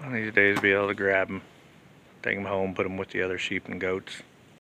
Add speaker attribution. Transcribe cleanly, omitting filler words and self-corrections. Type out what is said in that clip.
Speaker 1: One of these days be able to grab them, take them home, put them with the other sheep and goats.